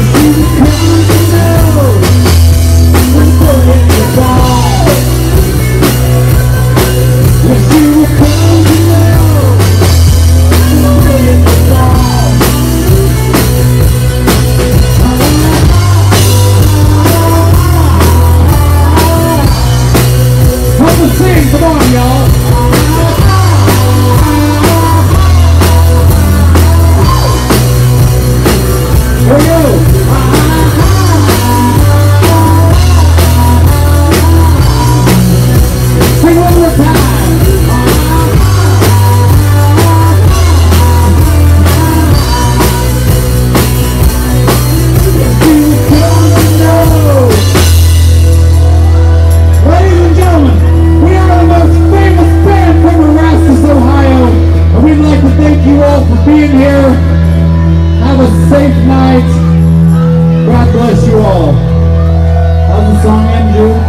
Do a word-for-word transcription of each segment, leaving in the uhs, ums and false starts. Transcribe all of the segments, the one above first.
being here. Have a safe night. God bless you all. How's the song end, Drew?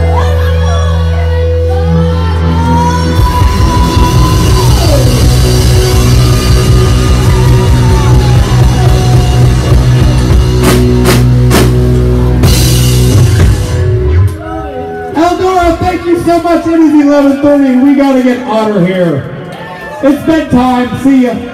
Thank you so much. It is eleven thirty. We got to get Otter here. It's bedtime. See ya.